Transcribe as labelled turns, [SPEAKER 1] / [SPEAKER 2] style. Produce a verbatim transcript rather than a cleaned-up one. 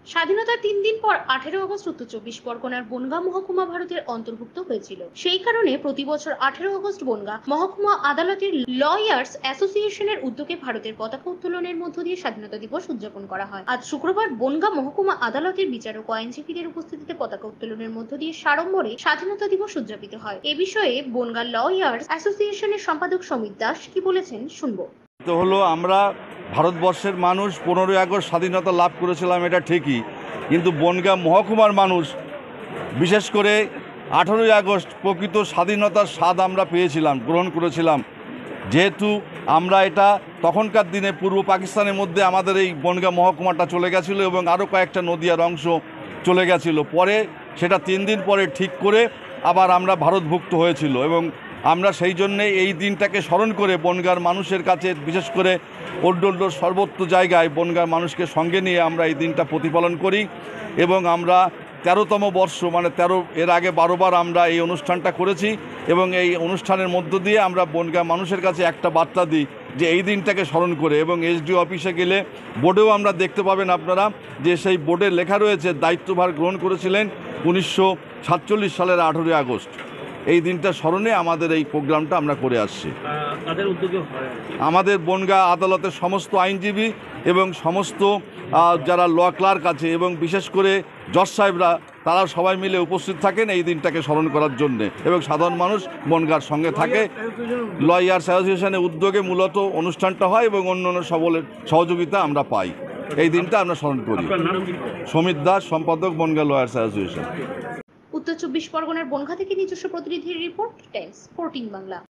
[SPEAKER 1] স্বাধীনতার তিন দিন পর আঠেরো আগস্ট উত্তর চব্বিশ পরগনার বনগাঁ মহকুমা ভারতের অন্তর্ভুক্ত হয়েছিল। সেই কারণে প্রতি বছর আঠেরো আগস্ট বনগাঁ মহকুমা আদালতের লয়ার্স অ্যাসোসিয়েশনের উদ্যোগে ভারতের পতাকা উত্তোলনের মধ্য দিয়ে স্বাধীনতা দিবস উদযাপন করা হয়। আজ শুক্রবার বনগাঁ মহকুমা আদালতের বিচারক ও আইনজীবীদের উপস্থিতিতে পতাকা উত্তোলনের মধ্য দিয়ে সাড়ম্বরে স্বাধীনতা দিবস উদযাপিত হয়। এ বিষয়ে বনগাঁ লয়ার্স অ্যাসোসিয়েশনের সম্পাদক সমিত দাস কি বলেছেন শুনবো।
[SPEAKER 2] তো হলো আমরা ভারতবর্ষের মানুষ পনেরোই আগস্ট স্বাধীনতা লাভ করেছিলাম, এটা ঠিকই, কিন্তু বনগাঁ মহকুমার মানুষ বিশেষ করে আঠেরোই আগস্ট প্রকৃত স্বাধীনতার স্বাদ আমরা পেয়েছিলাম, গ্রহণ করেছিলাম। যেহেতু আমরা এটা তখনকার দিনে পূর্ব পাকিস্তানের মধ্যে আমাদের এই বনগাঁ মহকুমাটা চলে গেছিলো এবং আরও কয়েকটা নদীয়ার অংশ চলে গেছিলো। পরে সেটা তিন দিন পরে ঠিক করে আবার আমরা ভারতভুক্ত হয়েছিল এবং আমরা সেই জন্যে এই দিনটাকে স্মরণ করে বনগাঁর মানুষের কাছে, বিশেষ করে ওড্ডোল্ডোর সর্বত্র জায়গায় বনগাঁর মানুষকে সঙ্গে নিয়ে আমরা এই দিনটা প্রতিপালন করি এবং আমরা তেরোতম বর্ষ মানে তেরো এর আগে বারোবার আমরা এই অনুষ্ঠানটা করেছি এবং এই অনুষ্ঠানের মধ্য দিয়ে আমরা বনগাঁ মানুষের কাছে একটা বার্তা দিই যে এই দিনটাকে স্মরণ করে। এবং এসডিও অফিসে গেলে বোর্ডেও আমরা দেখতে পাবেন আপনারা যে সেই বোর্ডে লেখা রয়েছে দায়িত্বভার গ্রহণ করেছিলেন উনিশশো সাতচল্লিশ সালের আঠেরোই আগস্ট। এই দিনটা স্মরণে আমাদের এই প্রোগ্রামটা আমরা করে আসছি। আমাদের বনগাঁ আদালতের সমস্ত আইনজীবী এবং সমস্ত যারা ল ক্লার্ক আছে এবং বিশেষ করে জজ সাহেবরা, তারা সবাই মিলে উপস্থিত থাকেন এই দিনটাকে স্মরণ করার জন্যে এবং সাধারণ মানুষ বনগাঁর সঙ্গে থাকে। লয়ার্স অ্যাসোসিয়েশনের উদ্যোগে মূলত অনুষ্ঠানটা হয় এবং অন্যান্য সকলের সহযোগিতা আমরা পাই। এই দিনটা আমরা স্মরণ করি। সমিত দাস, সম্পাদক, বনগাঁ লয়ার্স অ্যাসোসিয়েশন।
[SPEAKER 1] উত্তর চব্বিশ পরগনার বনগাঁ থেকে নিজস্ব প্রতিনিধির রিপোর্ট, টাইমস ফোরটিন বাংলা।